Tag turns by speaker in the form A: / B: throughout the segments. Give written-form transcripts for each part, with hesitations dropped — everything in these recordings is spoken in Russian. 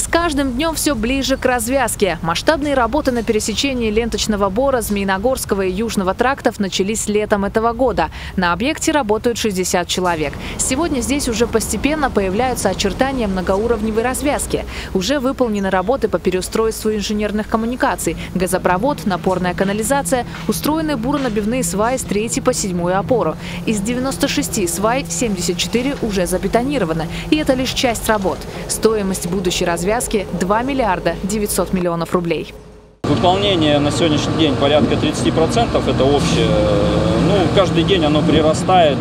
A: каждым днем все ближе к развязке. Масштабные работы на пересечении ленточного бора Змеиногорского и Южного трактов начались летом этого года. На объекте работают 60 человек. Сегодня здесь уже постепенно появляются очертания многоуровневой развязки. Уже выполнены работы по переустройству инженерных коммуникаций, газопровод, напорная канализация, устроены буронабивные сваи с 3 по 7 опору. Из 96 свай 74 уже забетонированы. И это лишь часть работ. Стоимость будущей развязки 2 миллиарда 900 миллионов рублей.
B: Выполнение на сегодняшний день порядка 30%, это общее. Каждый день оно прирастает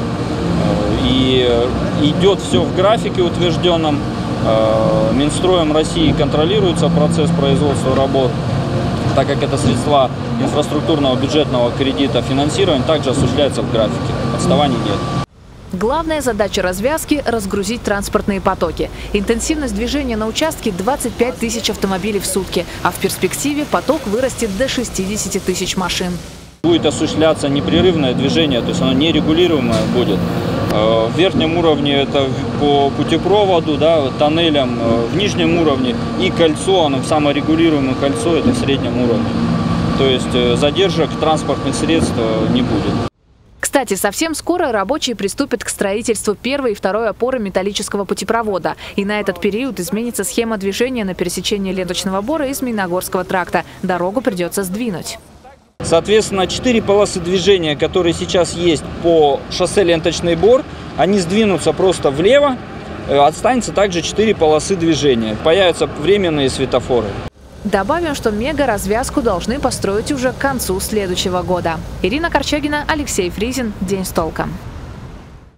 B: и идет все в графике утвержденном. Минстроем России контролируется процесс производства работ, так как это средства инфраструктурного бюджетного кредита финансирования также осуществляется в графике. Отставаний нет.
A: Главная задача развязки – разгрузить транспортные потоки. Интенсивность движения на участке – 25 тысяч автомобилей в сутки, а в перспективе поток вырастет до 60 тысяч машин.
B: Будет осуществляться непрерывное движение, то есть оно нерегулируемое будет. В верхнем уровне это по путепроводу, тоннелям, в нижнем уровне и кольцо, оно саморегулируемое кольцо, это в среднем уровне. То есть задержек транспортных средств не будет.
A: Кстати, совсем скоро рабочие приступят к строительству первой и второй опоры металлического путепровода. И на этот период изменится схема движения на пересечении ленточного бора и Змеиногорского тракта. Дорогу придется сдвинуть.
B: Соответственно, 4 полосы движения, которые сейчас есть по шоссе Ленточный бор, они сдвинутся просто влево, останется также 4 полосы движения. Появятся временные светофоры.
A: Добавим, что мега-развязку должны построить уже к концу следующего года. Ирина Корчагина, Алексей Фризин. День с толком.